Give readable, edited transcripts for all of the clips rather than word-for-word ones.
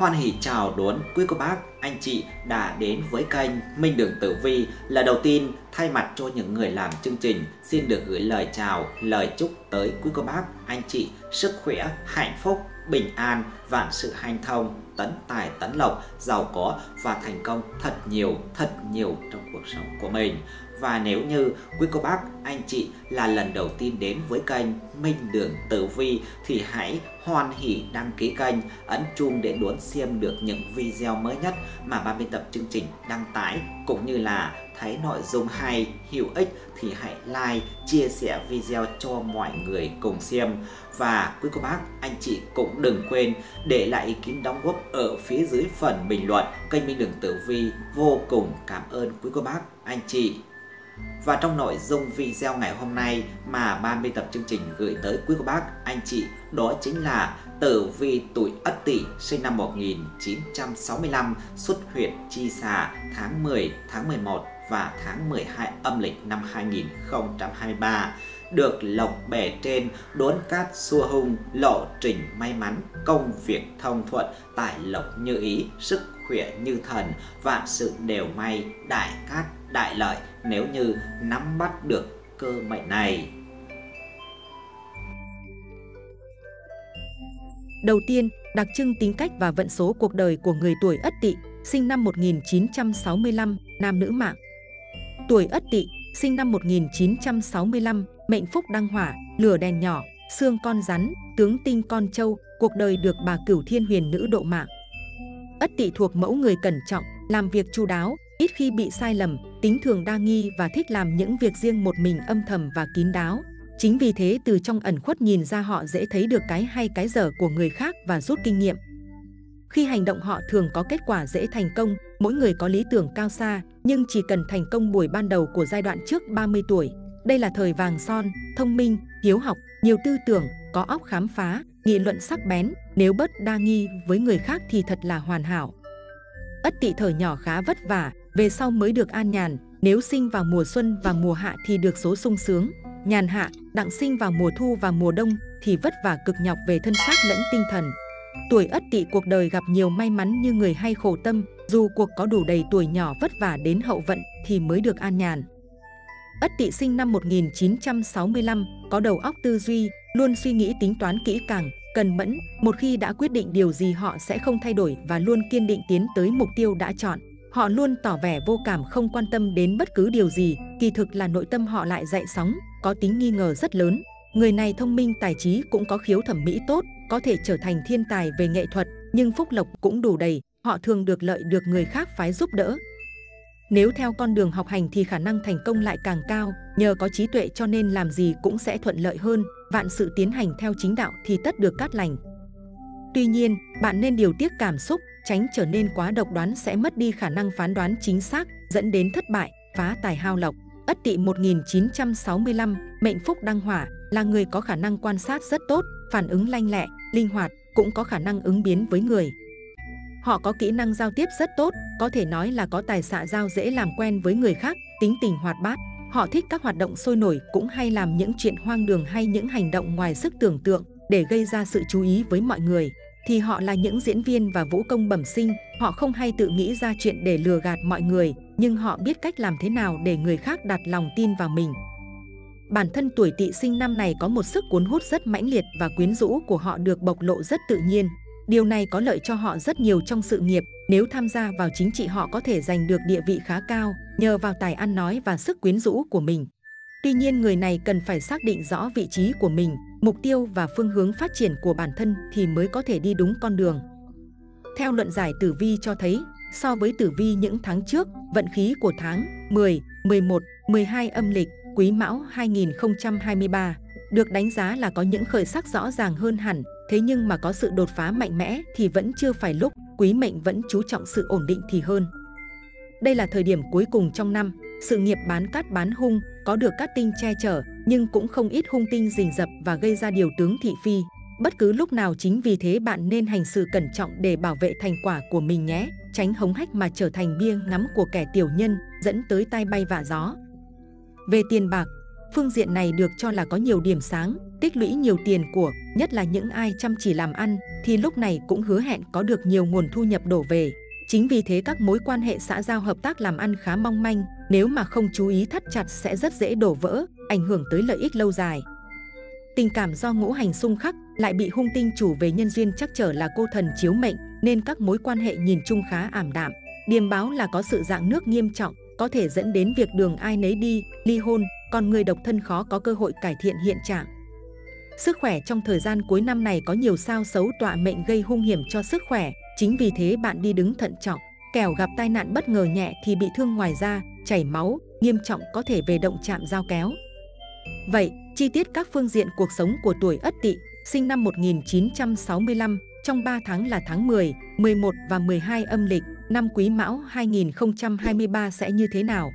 Hoan hỉ chào đón quý cô bác, anh chị đã đến với kênh Minh Đường Tử Vi. Là đầu tiên, thay mặt cho những người làm chương trình, xin được gửi lời chào, lời chúc tới quý cô bác, anh chị sức khỏe, hạnh phúc, bình an, vạn sự hanh thông, tấn tài tấn lộc, giàu có và thành công thật nhiều trong cuộc sống của mình. Và nếu như quý cô bác, anh chị là lần đầu tiên đến với kênh Minh Đường Tử Vi thì hãy hoan hỉ đăng ký kênh, ấn chuông để đón xem được những video mới nhất mà ban biên tập chương trình đăng tải, cũng như là thấy nội dung hay, hữu ích thì hãy like, chia sẻ video cho mọi người cùng xem. Và quý cô bác, anh chị cũng đừng quên để lại ý kiến đóng góp ở phía dưới phần bình luận. Kênh Minh Đường Tử Vi vô cùng cảm ơn quý cô bác, anh chị. Và trong nội dung video ngày hôm nay mà ban biên tập chương trình gửi tới quý cô bác, anh chị, đó chính là tử vi tuổi Ất Tỵ sinh năm 1965, xuất huyệt Chi Xà tháng 10, tháng 11 và tháng 12 âm lịch năm 2023. Được lộc bề trên, đốn cát xua hung, lộ trình may mắn, công việc thông thuận, tài lộc như ý, sức khỏe như thần, vạn sự đều may, đại cát đại lợi nếu như nắm bắt được cơ mệnh này. Đầu tiên, đặc trưng tính cách và vận số cuộc đời của người tuổi Ất Tỵ, sinh năm 1965, nam nữ mạng. Tuổi Ất Tỵ, sinh năm 1965, mệnh phúc đăng hỏa, lửa đèn nhỏ, xương con rắn, tướng tinh con trâu, cuộc đời được bà Cửu Thiên Huyền nữ độ mạng. Ất Tỵ thuộc mẫu người cẩn trọng, làm việc chu đáo, ít khi bị sai lầm, tính thường đa nghi và thích làm những việc riêng một mình âm thầm và kín đáo. Chính vì thế từ trong ẩn khuất nhìn ra họ dễ thấy được cái hay cái dở của người khác và rút kinh nghiệm. Khi hành động họ thường có kết quả dễ thành công, mỗi người có lý tưởng cao xa, nhưng chỉ cần thành công buổi ban đầu của giai đoạn trước 30 tuổi. Đây là thời vàng son, thông minh, hiếu học, nhiều tư tưởng, có óc khám phá, nghị luận sắc bén, nếu bớt đa nghi với người khác thì thật là hoàn hảo. Ất Tỵ thời nhỏ khá vất vả, về sau mới được an nhàn, nếu sinh vào mùa xuân và mùa hạ thì được số sung sướng, nhàn hạ, đặng sinh vào mùa thu và mùa đông thì vất vả cực nhọc về thân xác lẫn tinh thần. Tuổi Ất Tỵ cuộc đời gặp nhiều may mắn như người hay khổ tâm, dù cuộc có đủ đầy tuổi nhỏ vất vả đến hậu vận thì mới được an nhàn. Ất Tỵ sinh năm 1965, có đầu óc tư duy, luôn suy nghĩ tính toán kỹ càng, cần mẫn, một khi đã quyết định điều gì họ sẽ không thay đổi và luôn kiên định tiến tới mục tiêu đã chọn. Họ luôn tỏ vẻ vô cảm không quan tâm đến bất cứ điều gì, kỳ thực là nội tâm họ lại dậy sóng, có tính nghi ngờ rất lớn. Người này thông minh tài trí cũng có khiếu thẩm mỹ tốt, có thể trở thành thiên tài về nghệ thuật, nhưng phúc lộc cũng đủ đầy, họ thường được lợi được người khác phái giúp đỡ. Nếu theo con đường học hành thì khả năng thành công lại càng cao, nhờ có trí tuệ cho nên làm gì cũng sẽ thuận lợi hơn, vạn sự tiến hành theo chính đạo thì tất được cát lành. Tuy nhiên, bạn nên điều tiết cảm xúc, tránh trở nên quá độc đoán sẽ mất đi khả năng phán đoán chính xác, dẫn đến thất bại, phá tài hao lộc. Ất Tỵ 1965, mệnh phúc đăng hỏa, là người có khả năng quan sát rất tốt, phản ứng lanh lẹ, linh hoạt, cũng có khả năng ứng biến với người. Họ có kỹ năng giao tiếp rất tốt, có thể nói là có tài xã giao dễ làm quen với người khác, tính tình hoạt bát. Họ thích các hoạt động sôi nổi, cũng hay làm những chuyện hoang đường hay những hành động ngoài sức tưởng tượng để gây ra sự chú ý với mọi người. Thì họ là những diễn viên và vũ công bẩm sinh, họ không hay tự nghĩ ra chuyện để lừa gạt mọi người, nhưng họ biết cách làm thế nào để người khác đặt lòng tin vào mình. Bản thân tuổi Tỵ sinh năm này có một sức cuốn hút rất mãnh liệt và quyến rũ của họ được bộc lộ rất tự nhiên. Điều này có lợi cho họ rất nhiều trong sự nghiệp, nếu tham gia vào chính trị họ có thể giành được địa vị khá cao, nhờ vào tài ăn nói và sức quyến rũ của mình. Tuy nhiên người này cần phải xác định rõ vị trí của mình, mục tiêu và phương hướng phát triển của bản thân thì mới có thể đi đúng con đường. Theo luận giải tử vi cho thấy, so với tử vi những tháng trước, vận khí của tháng 10, 11, 12 âm lịch, Quý Mão 2023 được đánh giá là có những khởi sắc rõ ràng hơn hẳn, thế nhưng mà có sự đột phá mạnh mẽ thì vẫn chưa phải lúc, quý mệnh vẫn chú trọng sự ổn định thì hơn. Đây là thời điểm cuối cùng trong năm, sự nghiệp bán cát bán hung, có được cát tinh che chở, nhưng cũng không ít hung tinh rình rập và gây ra điều tướng thị phi. Bất cứ lúc nào chính vì thế bạn nên hành sự cẩn trọng để bảo vệ thành quả của mình nhé, tránh hống hách mà trở thành bia ngắm của kẻ tiểu nhân, dẫn tới tai bay vạ gió. Về tiền bạc, Phương diện này được cho là có nhiều điểm sáng, tích lũy nhiều tiền của, nhất là những ai chăm chỉ làm ăn, thì lúc này cũng hứa hẹn có được nhiều nguồn thu nhập đổ về. Chính vì thế các mối quan hệ xã giao hợp tác làm ăn khá mong manh, nếu mà không chú ý thắt chặt sẽ rất dễ đổ vỡ, ảnh hưởng tới lợi ích lâu dài. Tình cảm do ngũ hành xung khắc lại bị hung tinh chủ về nhân duyên chắc trở là cô thần chiếu mệnh, nên các mối quan hệ nhìn chung khá ảm đạm. Điềm báo là có sự rạn nước nghiêm trọng, có thể dẫn đến việc đường ai nấy đi, ly hôn, còn người độc thân khó có cơ hội cải thiện hiện trạng. Sức khỏe trong thời gian cuối năm này có nhiều sao xấu tọa mệnh gây hung hiểm cho sức khỏe, chính vì thế bạn đi đứng thận trọng, kẻo gặp tai nạn bất ngờ nhẹ thì bị thương ngoài da, chảy máu, nghiêm trọng có thể về động chạm dao kéo. Vậy, chi tiết các phương diện cuộc sống của tuổi Ất Tỵ, sinh năm 1965, trong 3 tháng là tháng 10, 11 và 12 âm lịch, năm Quý Mão 2023 sẽ như thế nào?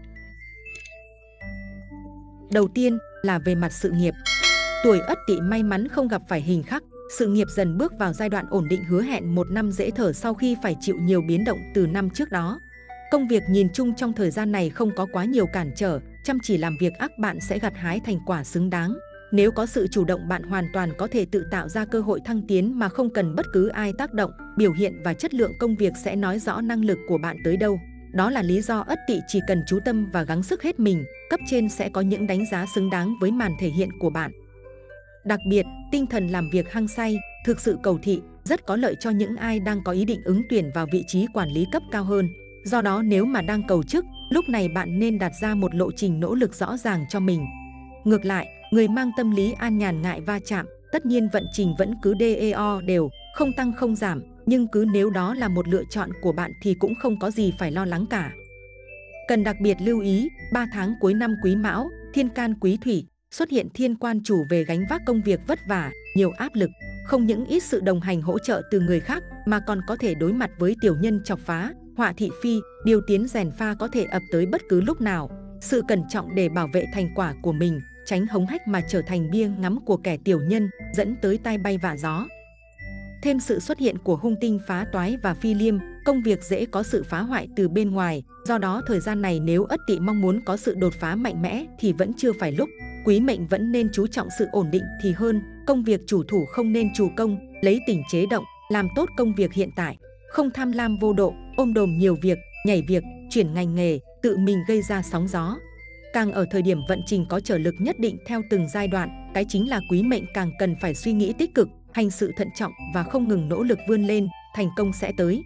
Đầu tiên là về mặt sự nghiệp. Tuổi Ất Tỵ may mắn không gặp phải hình khắc, sự nghiệp dần bước vào giai đoạn ổn định, hứa hẹn một năm dễ thở sau khi phải chịu nhiều biến động từ năm trước đó. Công việc nhìn chung trong thời gian này không có quá nhiều cản trở, chăm chỉ làm việc ắt bạn sẽ gặt hái thành quả xứng đáng. Nếu có sự chủ động, bạn hoàn toàn có thể tự tạo ra cơ hội thăng tiến mà không cần bất cứ ai tác động. Biểu hiện và chất lượng công việc sẽ nói rõ năng lực của bạn tới đâu. Đó là lý do Ất Tỵ chỉ cần chú tâm và gắng sức hết mình, cấp trên sẽ có những đánh giá xứng đáng với màn thể hiện của bạn. Đặc biệt, tinh thần làm việc hăng say, thực sự cầu thị, rất có lợi cho những ai đang có ý định ứng tuyển vào vị trí quản lý cấp cao hơn. Do đó nếu mà đang cầu chức, lúc này bạn nên đặt ra một lộ trình nỗ lực rõ ràng cho mình. Ngược lại, người mang tâm lý an nhàn ngại va chạm, tất nhiên vận trình vẫn cứ DEO đều, không tăng không giảm, nhưng cứ nếu đó là một lựa chọn của bạn thì cũng không có gì phải lo lắng cả. Cần đặc biệt lưu ý, 3 tháng cuối năm Quý Mão, thiên can Quý Thủy, xuất hiện thiên quan chủ về gánh vác công việc vất vả, nhiều áp lực, không những ít sự đồng hành hỗ trợ từ người khác mà còn có thể đối mặt với tiểu nhân chọc phá, họa thị phi, điều tiến rèn pha có thể ập tới bất cứ lúc nào. Sự cẩn trọng để bảo vệ thành quả của mình, tránh hống hách mà trở thành bia ngắm của kẻ tiểu nhân, dẫn tới tai bay vạ gió. Thêm sự xuất hiện của hung tinh phá toái và phi liêm, công việc dễ có sự phá hoại từ bên ngoài. Do đó thời gian này nếu Ất Tỵ mong muốn có sự đột phá mạnh mẽ thì vẫn chưa phải lúc. Quý mệnh vẫn nên chú trọng sự ổn định thì hơn, công việc chủ thủ không nên chủ công, lấy tình chế động, làm tốt công việc hiện tại, không tham lam vô độ, ôm đồm nhiều việc, nhảy việc, chuyển ngành nghề, tự mình gây ra sóng gió. Càng ở thời điểm vận trình có trở lực nhất định theo từng giai đoạn, cái chính là quý mệnh càng cần phải suy nghĩ tích cực, hành sự thận trọng và không ngừng nỗ lực vươn lên, thành công sẽ tới.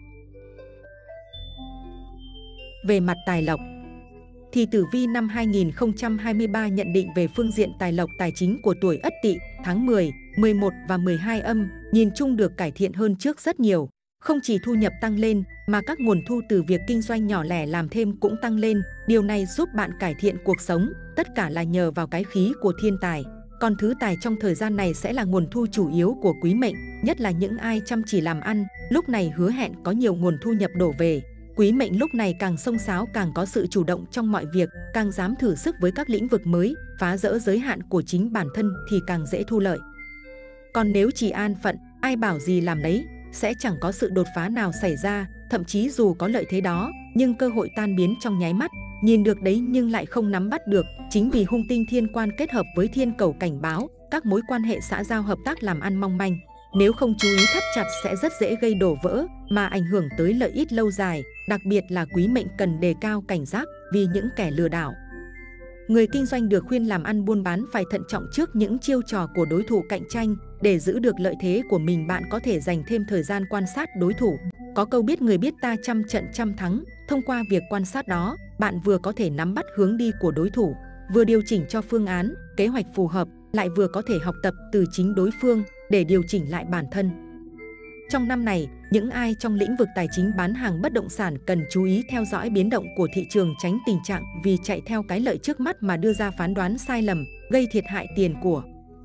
Về mặt tài lộc, thì tử vi năm 2023 nhận định về phương diện tài lộc tài chính của tuổi Ất Tỵ, tháng 10, 11 và 12 âm, nhìn chung được cải thiện hơn trước rất nhiều. Không chỉ thu nhập tăng lên, mà các nguồn thu từ việc kinh doanh nhỏ lẻ làm thêm cũng tăng lên. Điều này giúp bạn cải thiện cuộc sống, tất cả là nhờ vào cái khí của thiên tài. Còn thứ tài trong thời gian này sẽ là nguồn thu chủ yếu của quý mệnh, nhất là những ai chăm chỉ làm ăn, lúc này hứa hẹn có nhiều nguồn thu nhập đổ về. Quý mệnh lúc này càng xông xáo, càng có sự chủ động trong mọi việc, càng dám thử sức với các lĩnh vực mới, phá rỡ giới hạn của chính bản thân thì càng dễ thu lợi. Còn nếu chỉ an phận, ai bảo gì làm đấy, sẽ chẳng có sự đột phá nào xảy ra, thậm chí dù có lợi thế đó, nhưng cơ hội tan biến trong nháy mắt, nhìn được đấy nhưng lại không nắm bắt được. Chính vì hung tinh thiên quan kết hợp với thiên cẩu cảnh báo, các mối quan hệ xã giao hợp tác làm ăn mong manh. Nếu không chú ý thắt chặt sẽ rất dễ gây đổ vỡ, mà ảnh hưởng tới lợi ích lâu dài. Đặc biệt là quý mệnh cần đề cao cảnh giác vì những kẻ lừa đảo. Người kinh doanh được khuyên làm ăn buôn bán phải thận trọng trước những chiêu trò của đối thủ cạnh tranh. Để giữ được lợi thế của mình, bạn có thể dành thêm thời gian quan sát đối thủ. Có câu biết người biết ta trăm trận trăm thắng. Thông qua việc quan sát đó, bạn vừa có thể nắm bắt hướng đi của đối thủ, vừa điều chỉnh cho phương án, kế hoạch phù hợp, lại vừa có thể học tập từ chính đối phương để điều chỉnh lại bản thân. Trong năm này, những ai trong lĩnh vực tài chính bán hàng bất động sản cần chú ý theo dõi biến động của thị trường, tránh tình trạng vì chạy theo cái lợi trước mắt mà đưa ra phán đoán sai lầm, gây thiệt hại tiền của.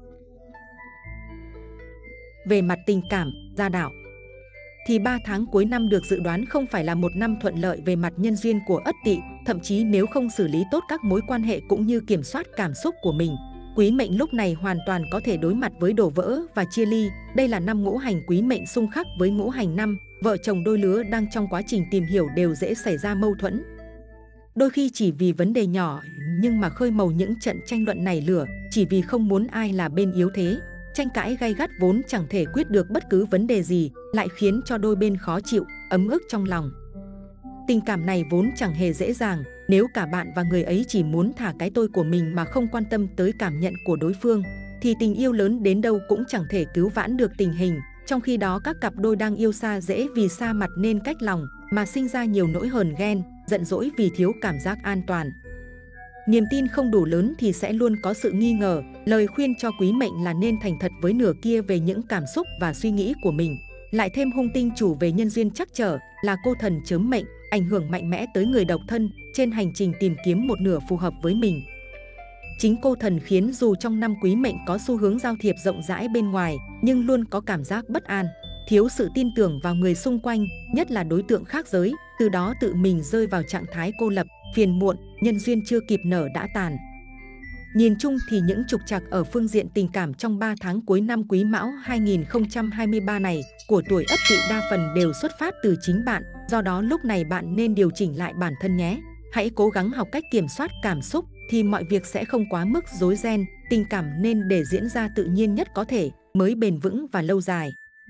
Về mặt tình cảm, gia đạo, thì 3 tháng cuối năm được dự đoán không phải là một năm thuận lợi về mặt nhân duyên của Ất Tỵ, thậm chí nếu không xử lý tốt các mối quan hệ cũng như kiểm soát cảm xúc của mình, quý mệnh lúc này hoàn toàn có thể đối mặt với đổ vỡ và chia ly. Đây là năm ngũ hành quý mệnh xung khắc với ngũ hành năm, vợ chồng đôi lứa đang trong quá trình tìm hiểu đều dễ xảy ra mâu thuẫn. Đôi khi chỉ vì vấn đề nhỏ nhưng mà khơi màu những trận tranh luận nảy lửa chỉ vì không muốn ai là bên yếu thế. Tranh cãi gay gắt vốn chẳng thể quyết được bất cứ vấn đề gì, lại khiến cho đôi bên khó chịu, ấm ức trong lòng. Tình cảm này vốn chẳng hề dễ dàng, nếu cả bạn và người ấy chỉ muốn thả cái tôi của mình mà không quan tâm tới cảm nhận của đối phương, thì tình yêu lớn đến đâu cũng chẳng thể cứu vãn được tình hình. Trong khi đó các cặp đôi đang yêu xa dễ vì xa mặt nên cách lòng, mà sinh ra nhiều nỗi hờn ghen, giận dỗi vì thiếu cảm giác an toàn. Niềm tin không đủ lớn thì sẽ luôn có sự nghi ngờ. Lời khuyên cho quý mệnh là nên thành thật với nửa kia về những cảm xúc và suy nghĩ của mình. Lại thêm hung tinh chủ về nhân duyên trắc trở là cô thần chớm mệnh, ảnh hưởng mạnh mẽ tới người độc thân trên hành trình tìm kiếm một nửa phù hợp với mình. Chính cô thần khiến dù trong năm quý mệnh có xu hướng giao thiệp rộng rãi bên ngoài, nhưng luôn có cảm giác bất an, thiếu sự tin tưởng vào người xung quanh, nhất là đối tượng khác giới, từ đó tự mình rơi vào trạng thái cô lập, phiền muộn, nhân duyên chưa kịp nở đã tàn. Nhìn chung thì những trục trặc ở phương diện tình cảm trong 3 tháng cuối năm Quý Mão 2023 này của tuổi Ất Tỵ đa phần đều xuất phát từ chính bạn, do đó lúc này bạn nên điều chỉnh lại bản thân nhé. Hãy cố gắng học cách kiểm soát cảm xúc thì mọi việc sẽ không quá mức rối ren, tình cảm nên để diễn ra tự nhiên nhất có thể, mới bền vững và lâu dài.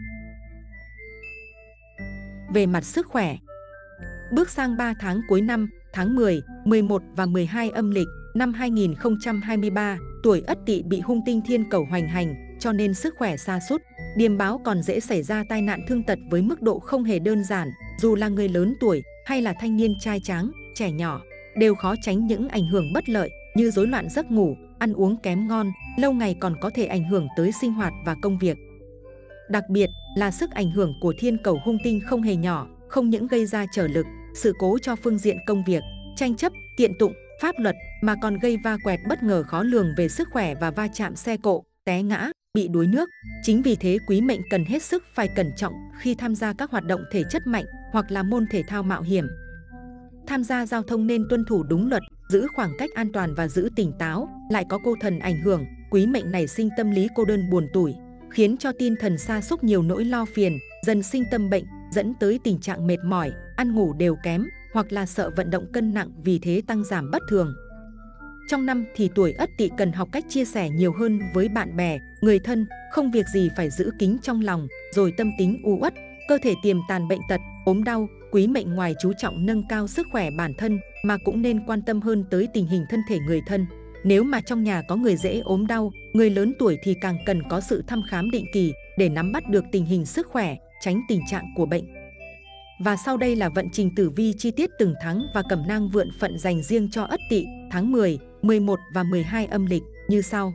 Về mặt sức khỏe, bước sang 3 tháng cuối năm, tháng 10, 11 và 12 âm lịch năm 2023, tuổi Ất Tỵ bị hung tinh thiên cẩu hoành hành, cho nên sức khỏe sa sút. Điềm báo còn dễ xảy ra tai nạn thương tật với mức độ không hề đơn giản, dù là người lớn tuổi hay là thanh niên trai tráng, trẻ nhỏ, đều khó tránh những ảnh hưởng bất lợi như rối loạn giấc ngủ, ăn uống kém ngon, lâu ngày còn có thể ảnh hưởng tới sinh hoạt và công việc. Đặc biệt là sức ảnh hưởng của thiên cẩu hung tinh không hề nhỏ, không những gây ra trở lực, sự cố cho phương diện công việc, tranh chấp, kiện tụng, pháp luật mà còn gây va quẹt bất ngờ khó lường về sức khỏe và va chạm xe cộ, té ngã, bị đuối nước. Chính vì thế quý mệnh cần hết sức phải cẩn trọng khi tham gia các hoạt động thể chất mạnh hoặc là môn thể thao mạo hiểm. Tham gia giao thông nên tuân thủ đúng luật, giữ khoảng cách an toàn và giữ tỉnh táo. Lại có cô thần ảnh hưởng, quý mệnh này sinh tâm lý cô đơn buồn tủi, khiến cho tiên thần sa sút nhiều nỗi lo phiền, dần sinh tâm bệnh, dẫn tới tình trạng mệt mỏi, ăn ngủ đều kém, hoặc là sợ vận động cân nặng vì thế tăng giảm bất thường. Trong năm thì tuổi Ất Tỵ cần học cách chia sẻ nhiều hơn với bạn bè, người thân, không việc gì phải giữ kín trong lòng, rồi tâm tính u uất, cơ thể tiềm tàn bệnh tật, ốm đau. Quý mệnh ngoài chú trọng nâng cao sức khỏe bản thân mà cũng nên quan tâm hơn tới tình hình thân thể người thân. Nếu mà trong nhà có người dễ ốm đau, người lớn tuổi thì càng cần có sự thăm khám định kỳ để nắm bắt được tình hình sức khỏe, tránh tình trạng của bệnh. Và sau đây là vận trình tử vi chi tiết từng tháng và cẩm nang vượn phận dành riêng cho Ất Tỵ tháng 10, 11 và 12 âm lịch như sau.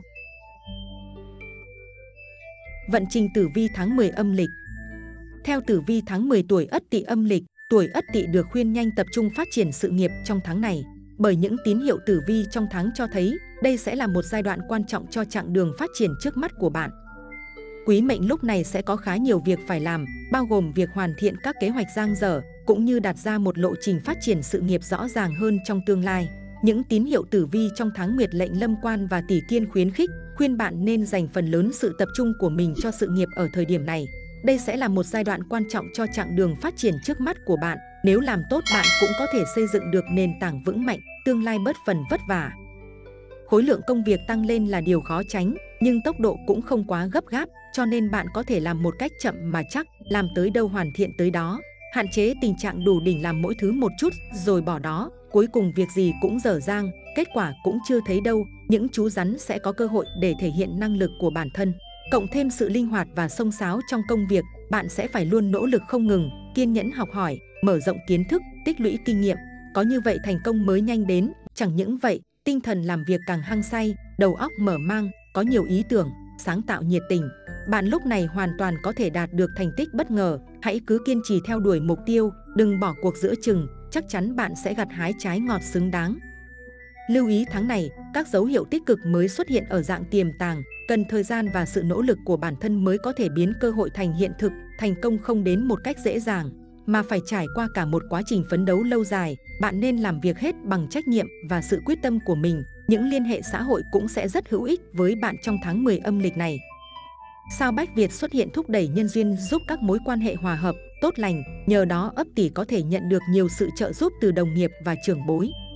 Vận trình tử vi tháng 10 âm lịch. Theo tử vi tháng 10 tuổi Ất Tỵ âm lịch, tuổi Ất Tỵ được khuyên nhanh tập trung phát triển sự nghiệp trong tháng này, bởi những tín hiệu tử vi trong tháng cho thấy đây sẽ là một giai đoạn quan trọng cho chặng đường phát triển trước mắt của bạn. Quý mệnh lúc này sẽ có khá nhiều việc phải làm, bao gồm việc hoàn thiện các kế hoạch dang dở, cũng như đặt ra một lộ trình phát triển sự nghiệp rõ ràng hơn trong tương lai. Những tín hiệu tử vi trong tháng Nguyệt lệnh Lâm Quan và Tỷ Kiên khuyên bạn nên dành phần lớn sự tập trung của mình cho sự nghiệp ở thời điểm này. Đây sẽ là một giai đoạn quan trọng cho chặng đường phát triển trước mắt của bạn. Nếu làm tốt bạn cũng có thể xây dựng được nền tảng vững mạnh, tương lai bớt phần vất vả. Khối lượng công việc tăng lên là điều khó tránh, nhưng tốc độ cũng không quá gấp gáp, cho nên bạn có thể làm một cách chậm mà chắc, làm tới đâu hoàn thiện tới đó. Hạn chế tình trạng đủ đỉnh làm mỗi thứ một chút rồi bỏ đó, cuối cùng việc gì cũng dở dang, kết quả cũng chưa thấy đâu. Những chú rắn sẽ có cơ hội để thể hiện năng lực của bản thân. Cộng thêm sự linh hoạt và xông xáo trong công việc, bạn sẽ phải luôn nỗ lực không ngừng, kiên nhẫn học hỏi, mở rộng kiến thức, tích lũy kinh nghiệm. Có như vậy thành công mới nhanh đến. Chẳng những vậy, tinh thần làm việc càng hăng say, đầu óc mở mang, có nhiều ý tưởng, sáng tạo nhiệt tình. Bạn lúc này hoàn toàn có thể đạt được thành tích bất ngờ. Hãy cứ kiên trì theo đuổi mục tiêu, đừng bỏ cuộc giữa chừng, chắc chắn bạn sẽ gặt hái trái ngọt xứng đáng. Lưu ý tháng này, các dấu hiệu tích cực mới xuất hiện ở dạng tiềm tàng, cần thời gian và sự nỗ lực của bản thân mới có thể biến cơ hội thành hiện thực. Thành công không đến một cách dễ dàng, mà phải trải qua cả một quá trình phấn đấu lâu dài. Bạn nên làm việc hết bằng trách nhiệm và sự quyết tâm của mình. Những liên hệ xã hội cũng sẽ rất hữu ích với bạn trong tháng 10 âm lịch này. Sao Bách Việt xuất hiện thúc đẩy nhân duyên, giúp các mối quan hệ hòa hợp, tốt lành. Nhờ đó Ất Tỵ có thể nhận được nhiều sự trợ giúp từ đồng nghiệp và trưởng bối.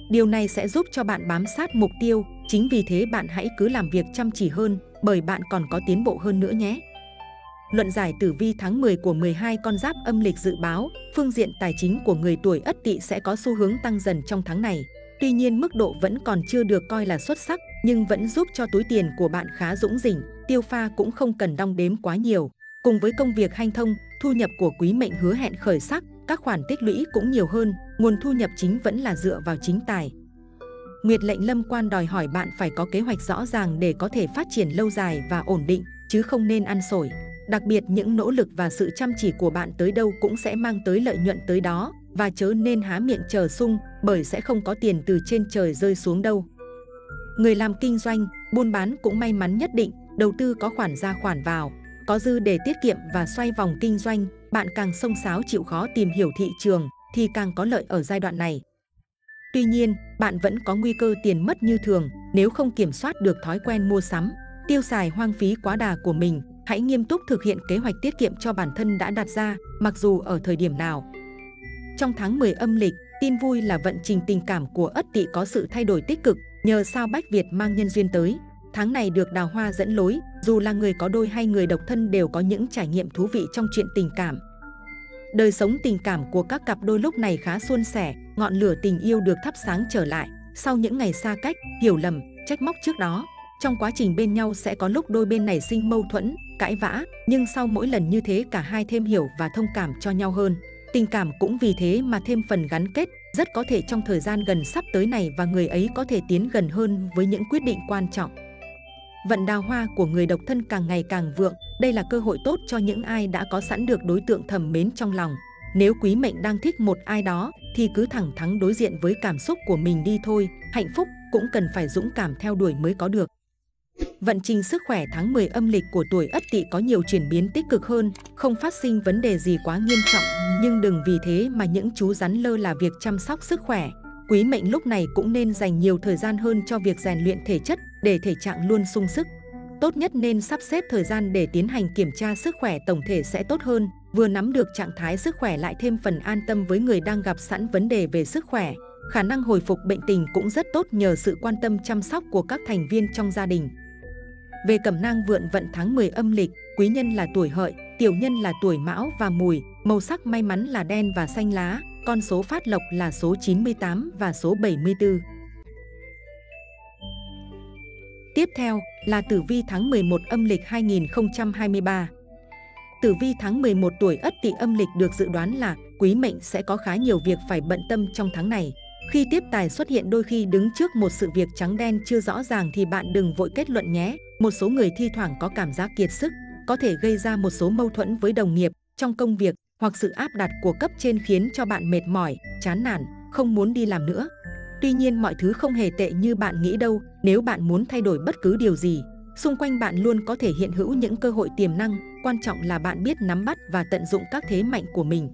Điều này sẽ giúp cho bạn bám sát mục tiêu, chính vì thế bạn hãy cứ làm việc chăm chỉ hơn, bởi bạn còn có tiến bộ hơn nữa nhé. Luận giải tử vi tháng 10 của 12 con giáp âm lịch dự báo, phương diện tài chính của người tuổi Ất Tỵ sẽ có xu hướng tăng dần trong tháng này. Tuy nhiên mức độ vẫn còn chưa được coi là xuất sắc, nhưng vẫn giúp cho túi tiền của bạn khá dũng dỉnh, tiêu pha cũng không cần đong đếm quá nhiều. Cùng với công việc hanh thông, thu nhập của quý mệnh hứa hẹn khởi sắc, các khoản tích lũy cũng nhiều hơn, nguồn thu nhập chính vẫn là dựa vào chính tài. Nguyệt lệnh lâm quan đòi hỏi bạn phải có kế hoạch rõ ràng để có thể phát triển lâu dài và ổn định, chứ không nên ăn xổi. Đặc biệt những nỗ lực và sự chăm chỉ của bạn tới đâu cũng sẽ mang tới lợi nhuận tới đó, và chớ nên há miệng chờ sung, bởi sẽ không có tiền từ trên trời rơi xuống đâu. Người làm kinh doanh, buôn bán cũng may mắn nhất định, đầu tư có khoản ra khoản vào, có dư để tiết kiệm và xoay vòng kinh doanh. Bạn càng xông xáo chịu khó tìm hiểu thị trường thì càng có lợi ở giai đoạn này. Tuy nhiên, bạn vẫn có nguy cơ tiền mất như thường nếu không kiểm soát được thói quen mua sắm, tiêu xài hoang phí quá đà của mình. Hãy nghiêm túc thực hiện kế hoạch tiết kiệm cho bản thân đã đặt ra, mặc dù ở thời điểm nào. Trong tháng 10 âm lịch, tin vui là vận trình tình cảm của Ất Tỵ có sự thay đổi tích cực nhờ sao Bách Việt mang nhân duyên tới. Tháng này được đào hoa dẫn lối, dù là người có đôi hay người độc thân đều có những trải nghiệm thú vị trong chuyện tình cảm. Đời sống tình cảm của các cặp đôi lúc này khá suôn sẻ, ngọn lửa tình yêu được thắp sáng trở lại. Sau những ngày xa cách, hiểu lầm, trách móc trước đó, trong quá trình bên nhau sẽ có lúc đôi bên nảy sinh mâu thuẫn, cãi vã, nhưng sau mỗi lần như thế cả hai thêm hiểu và thông cảm cho nhau hơn. Tình cảm cũng vì thế mà thêm phần gắn kết, rất có thể trong thời gian gần sắp tới này và người ấy có thể tiến gần hơn với những quyết định quan trọng. Vận đào hoa của người độc thân càng ngày càng vượng, đây là cơ hội tốt cho những ai đã có sẵn được đối tượng thầm mến trong lòng. Nếu quý mệnh đang thích một ai đó thì cứ thẳng thắn đối diện với cảm xúc của mình đi thôi, hạnh phúc cũng cần phải dũng cảm theo đuổi mới có được. Vận trình sức khỏe tháng 10 âm lịch của tuổi Ất Tỵ có nhiều chuyển biến tích cực hơn, không phát sinh vấn đề gì quá nghiêm trọng, nhưng đừng vì thế mà những chú rắn lơ là việc chăm sóc sức khỏe. Quý mệnh lúc này cũng nên dành nhiều thời gian hơn cho việc rèn luyện thể chất để thể trạng luôn sung sức. Tốt nhất nên sắp xếp thời gian để tiến hành kiểm tra sức khỏe tổng thể sẽ tốt hơn, vừa nắm được trạng thái sức khỏe lại thêm phần an tâm với người đang gặp sẵn vấn đề về sức khỏe. Khả năng hồi phục bệnh tình cũng rất tốt nhờ sự quan tâm chăm sóc của các thành viên trong gia đình. Về cẩm nang vượn vận tháng 10 âm lịch, quý nhân là tuổi Hợi, tiểu nhân là tuổi Mão và Mùi, màu sắc may mắn là đen và xanh lá, con số phát lộc là số 98 và số 74. Tiếp theo là tử vi tháng 11 âm lịch 2023. Tử vi tháng 11 tuổi Ất Tỵ âm lịch được dự đoán là quý mệnh sẽ có khá nhiều việc phải bận tâm trong tháng này. Khi tiếp tài xuất hiện đôi khi đứng trước một sự việc trắng đen chưa rõ ràng thì bạn đừng vội kết luận nhé. Một số người thi thoảng có cảm giác kiệt sức, có thể gây ra một số mâu thuẫn với đồng nghiệp trong công việc hoặc sự áp đặt của cấp trên khiến cho bạn mệt mỏi, chán nản, không muốn đi làm nữa. Tuy nhiên mọi thứ không hề tệ như bạn nghĩ đâu. Nếu bạn muốn thay đổi bất cứ điều gì, xung quanh bạn luôn có thể hiện hữu những cơ hội tiềm năng, quan trọng là bạn biết nắm bắt và tận dụng các thế mạnh của mình.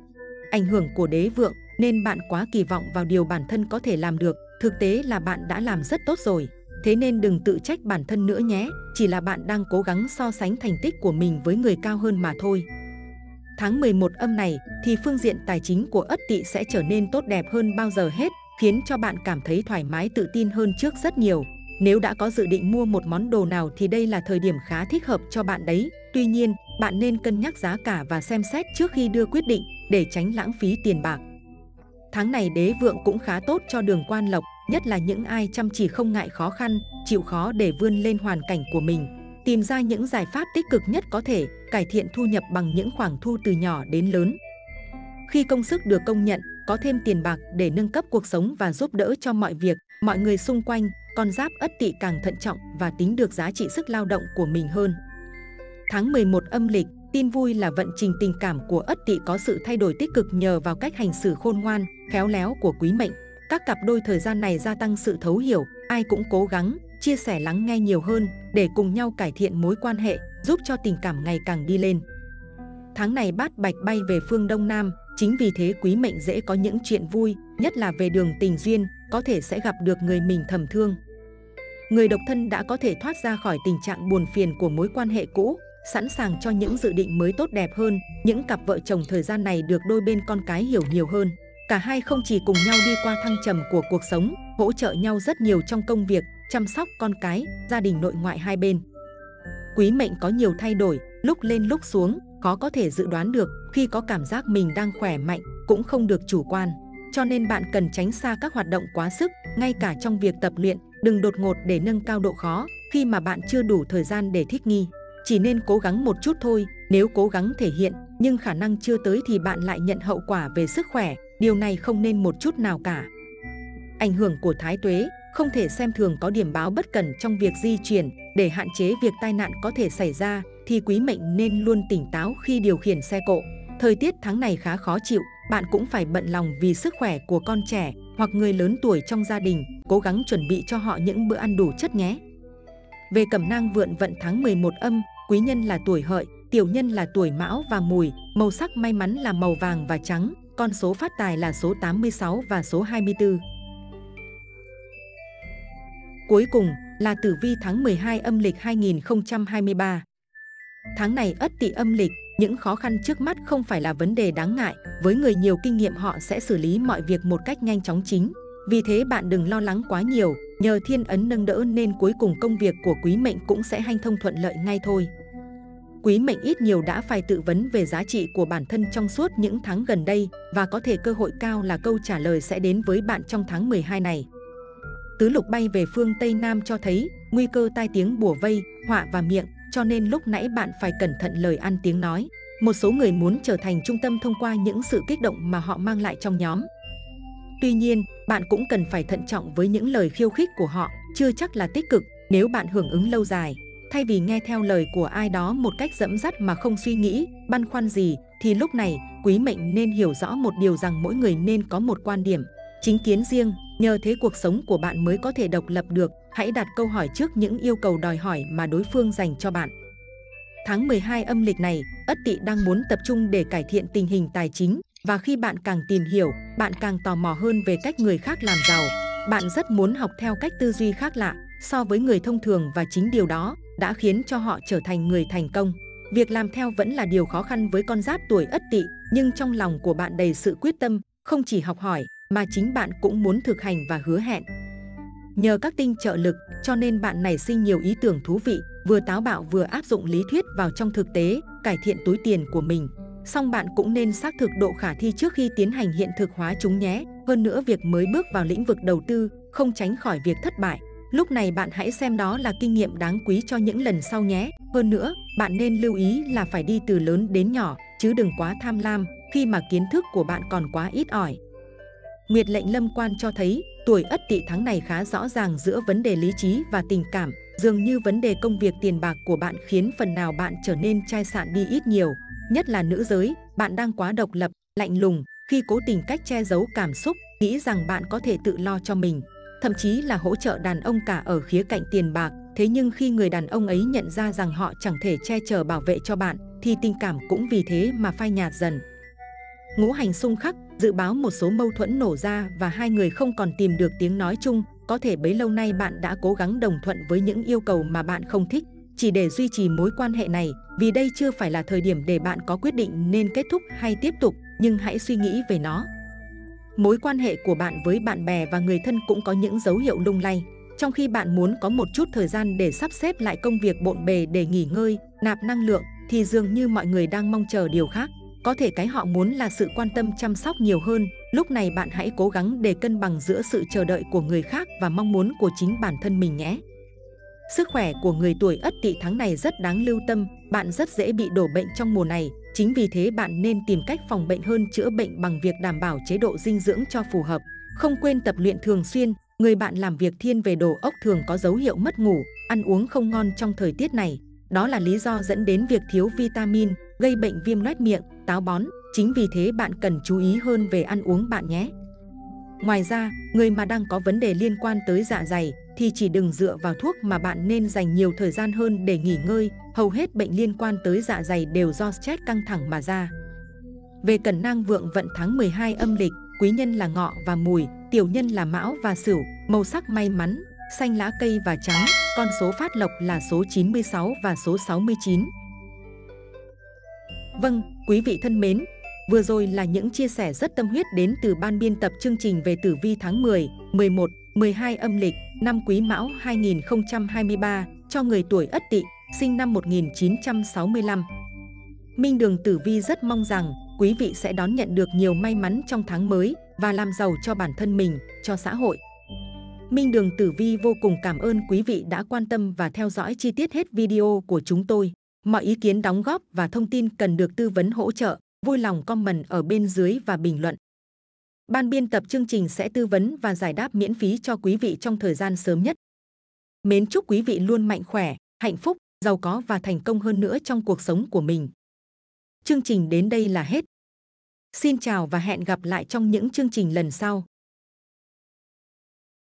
Ảnh hưởng của đế vượng nên bạn quá kỳ vọng vào điều bản thân có thể làm được, thực tế là bạn đã làm rất tốt rồi. Thế nên đừng tự trách bản thân nữa nhé, chỉ là bạn đang cố gắng so sánh thành tích của mình với người cao hơn mà thôi. Tháng 11 âm này thì phương diện tài chính của Ất Tỵ sẽ trở nên tốt đẹp hơn bao giờ hết, khiến cho bạn cảm thấy thoải mái tự tin hơn trước rất nhiều. Nếu đã có dự định mua một món đồ nào thì đây là thời điểm khá thích hợp cho bạn đấy. Tuy nhiên, bạn nên cân nhắc giá cả và xem xét trước khi đưa quyết định để tránh lãng phí tiền bạc. Tháng này đế vượng cũng khá tốt cho đường quan lộc, nhất là những ai chăm chỉ không ngại khó khăn, chịu khó để vươn lên hoàn cảnh của mình. Tìm ra những giải pháp tích cực nhất có thể, cải thiện thu nhập bằng những khoản thu từ nhỏ đến lớn. Khi công sức được công nhận, có thêm tiền bạc để nâng cấp cuộc sống và giúp đỡ cho mọi việc, mọi người xung quanh, con giáp Ất Tỵ càng thận trọng và tính được giá trị sức lao động của mình hơn. Tháng 11 âm lịch, tin vui là vận trình tình cảm của Ất Tỵ có sự thay đổi tích cực nhờ vào cách hành xử khôn ngoan, khéo léo của quý mệnh. Các cặp đôi thời gian này gia tăng sự thấu hiểu, ai cũng cố gắng, chia sẻ lắng nghe nhiều hơn để cùng nhau cải thiện mối quan hệ, giúp cho tình cảm ngày càng đi lên. Tháng này bát bạch bay về phương Đông Nam, chính vì thế quý mệnh dễ có những chuyện vui, nhất là về đường tình duyên, có thể sẽ gặp được người mình thầm thương. Người độc thân đã có thể thoát ra khỏi tình trạng buồn phiền của mối quan hệ cũ, sẵn sàng cho những dự định mới tốt đẹp hơn. Những cặp vợ chồng thời gian này được đôi bên con cái hiểu nhiều hơn. Cả hai không chỉ cùng nhau đi qua thăng trầm của cuộc sống, hỗ trợ nhau rất nhiều trong công việc, chăm sóc con cái, gia đình nội ngoại hai bên. Quý mệnh có nhiều thay đổi, lúc lên lúc xuống, khó có thể dự đoán được. Khi có cảm giác mình đang khỏe mạnh, cũng không được chủ quan. Cho nên bạn cần tránh xa các hoạt động quá sức, ngay cả trong việc tập luyện, đừng đột ngột để nâng cao độ khó khi mà bạn chưa đủ thời gian để thích nghi. Chỉ nên cố gắng một chút thôi, nếu cố gắng thể hiện nhưng khả năng chưa tới thì bạn lại nhận hậu quả về sức khỏe, điều này không nên một chút nào cả. Ảnh hưởng của thái tuế, không thể xem thường có điểm báo bất cẩn trong việc di chuyển. Để hạn chế việc tai nạn có thể xảy ra thì quý mệnh nên luôn tỉnh táo khi điều khiển xe cộ. Thời tiết tháng này khá khó chịu, bạn cũng phải bận lòng vì sức khỏe của con trẻ hoặc người lớn tuổi trong gia đình, cố gắng chuẩn bị cho họ những bữa ăn đủ chất nhé. Về cẩm nang vượng vận tháng 11 âm, quý nhân là tuổi Hợi, tiểu nhân là tuổi Mão và Mùi, màu sắc may mắn là màu vàng và trắng, con số phát tài là số 86 và số 24. Cuối cùng là tử vi tháng 12 âm lịch 2023. Tháng này Ất Tỵ âm lịch, những khó khăn trước mắt không phải là vấn đề đáng ngại. Với người nhiều kinh nghiệm họ sẽ xử lý mọi việc một cách nhanh chóng chính. Vì thế bạn đừng lo lắng quá nhiều, nhờ thiên ấn nâng đỡ nên cuối cùng công việc của quý mệnh cũng sẽ hanh thông thuận lợi ngay thôi. Quý mệnh ít nhiều đã phải tự vấn về giá trị của bản thân trong suốt những tháng gần đây và có thể cơ hội cao là câu trả lời sẽ đến với bạn trong tháng 12 này. Tứ lục bay về phương Tây Nam cho thấy nguy cơ tai tiếng bủa vây, họa và miệng, cho nên lúc nãy bạn phải cẩn thận lời ăn tiếng nói. Một số người muốn trở thành trung tâm thông qua những sự kích động mà họ mang lại trong nhóm. Tuy nhiên, bạn cũng cần phải thận trọng với những lời khiêu khích của họ, chưa chắc là tích cực nếu bạn hưởng ứng lâu dài. Thay vì nghe theo lời của ai đó một cách dẫn dắt mà không suy nghĩ, băn khoăn gì, thì lúc này quý mệnh nên hiểu rõ một điều rằng mỗi người nên có một quan điểm, chính kiến riêng, nhờ thế cuộc sống của bạn mới có thể độc lập được. Hãy đặt câu hỏi trước những yêu cầu đòi hỏi mà đối phương dành cho bạn. Tháng 12 âm lịch này, Ất Tỵ đang muốn tập trung để cải thiện tình hình tài chính, và khi bạn càng tìm hiểu, bạn càng tò mò hơn về cách người khác làm giàu. Bạn rất muốn học theo cách tư duy khác lạ so với người thông thường và chính điều đó đã khiến cho họ trở thành người thành công. Việc làm theo vẫn là điều khó khăn với con giáp tuổi Ất Tỵ, nhưng trong lòng của bạn đầy sự quyết tâm, không chỉ học hỏi mà chính bạn cũng muốn thực hành và hứa hẹn. Nhờ các tinh trợ lực, cho nên bạn nảy sinh nhiều ý tưởng thú vị, vừa táo bạo vừa áp dụng lý thuyết vào trong thực tế, cải thiện túi tiền của mình. Song bạn cũng nên xác thực độ khả thi trước khi tiến hành hiện thực hóa chúng nhé. Hơn nữa, việc mới bước vào lĩnh vực đầu tư không tránh khỏi việc thất bại. Lúc này bạn hãy xem đó là kinh nghiệm đáng quý cho những lần sau nhé. Hơn nữa, bạn nên lưu ý là phải đi từ lớn đến nhỏ, chứ đừng quá tham lam khi mà kiến thức của bạn còn quá ít ỏi. Nguyệt lệnh lâm quan cho thấy tuổi Ất Tỵ tháng này khá rõ ràng giữa vấn đề lý trí và tình cảm. Dường như vấn đề công việc tiền bạc của bạn khiến phần nào bạn trở nên chai sạn đi ít nhiều. Nhất là nữ giới, bạn đang quá độc lập, lạnh lùng khi cố tình cách che giấu cảm xúc, nghĩ rằng bạn có thể tự lo cho mình. Thậm chí là hỗ trợ đàn ông cả ở khía cạnh tiền bạc. Thế nhưng khi người đàn ông ấy nhận ra rằng họ chẳng thể che chở bảo vệ cho bạn, thì tình cảm cũng vì thế mà phai nhạt dần. Ngũ hành xung khắc, dự báo một số mâu thuẫn nổ ra và hai người không còn tìm được tiếng nói chung. Có thể bấy lâu nay bạn đã cố gắng đồng thuận với những yêu cầu mà bạn không thích, chỉ để duy trì mối quan hệ này. Vì đây chưa phải là thời điểm để bạn có quyết định nên kết thúc hay tiếp tục, nhưng hãy suy nghĩ về nó. Mối quan hệ của bạn với bạn bè và người thân cũng có những dấu hiệu lung lay. Trong khi bạn muốn có một chút thời gian để sắp xếp lại công việc bộn bề để nghỉ ngơi, nạp năng lượng, thì dường như mọi người đang mong chờ điều khác. Có thể cái họ muốn là sự quan tâm chăm sóc nhiều hơn. Lúc này bạn hãy cố gắng để cân bằng giữa sự chờ đợi của người khác và mong muốn của chính bản thân mình nhé. Sức khỏe của người tuổi Ất Tỵ tháng này rất đáng lưu tâm. Bạn rất dễ bị đổ bệnh trong mùa này. Chính vì thế bạn nên tìm cách phòng bệnh hơn chữa bệnh bằng việc đảm bảo chế độ dinh dưỡng cho phù hợp. Không quên tập luyện thường xuyên. Người bạn làm việc thiên về đồ ốc thường có dấu hiệu mất ngủ, ăn uống không ngon trong thời tiết này. Đó là lý do dẫn đến việc thiếu vitamin, gây bệnh viêm loét miệng, táo bón. Chính vì thế bạn cần chú ý hơn về ăn uống bạn nhé. Ngoài ra, người mà đang có vấn đề liên quan tới dạ dày thì chỉ đừng dựa vào thuốc mà bạn nên dành nhiều thời gian hơn để nghỉ ngơi. Hầu hết bệnh liên quan tới dạ dày đều do stress căng thẳng mà ra. Về cẩm nang vượng vận tháng 12 âm lịch, quý nhân là Ngọ và Mùi, tiểu nhân là Mão và Sửu, màu sắc may mắn, xanh lá cây và trắng, con số phát lộc là số 96 và số 69. Vâng, quý vị thân mến, Vừa rồi là những chia sẻ rất tâm huyết đến từ ban biên tập chương trình về tử vi tháng 10, 11, 12 âm lịch năm Quý Mão 2023 cho người tuổi Ất Tỵ, sinh năm 1965. Minh Đường Tử Vi rất mong rằng quý vị sẽ đón nhận được nhiều may mắn trong tháng mới và làm giàu cho bản thân mình, cho xã hội. Minh Đường Tử Vi vô cùng cảm ơn quý vị đã quan tâm và theo dõi chi tiết hết video của chúng tôi. Mọi ý kiến đóng góp và thông tin cần được tư vấn hỗ trợ, vui lòng comment ở bên dưới và bình luận. Ban biên tập chương trình sẽ tư vấn và giải đáp miễn phí cho quý vị trong thời gian sớm nhất. Mến chúc quý vị luôn mạnh khỏe, hạnh phúc, giàu có và thành công hơn nữa trong cuộc sống của mình. Chương trình đến đây là hết. Xin chào và hẹn gặp lại trong những chương trình lần sau.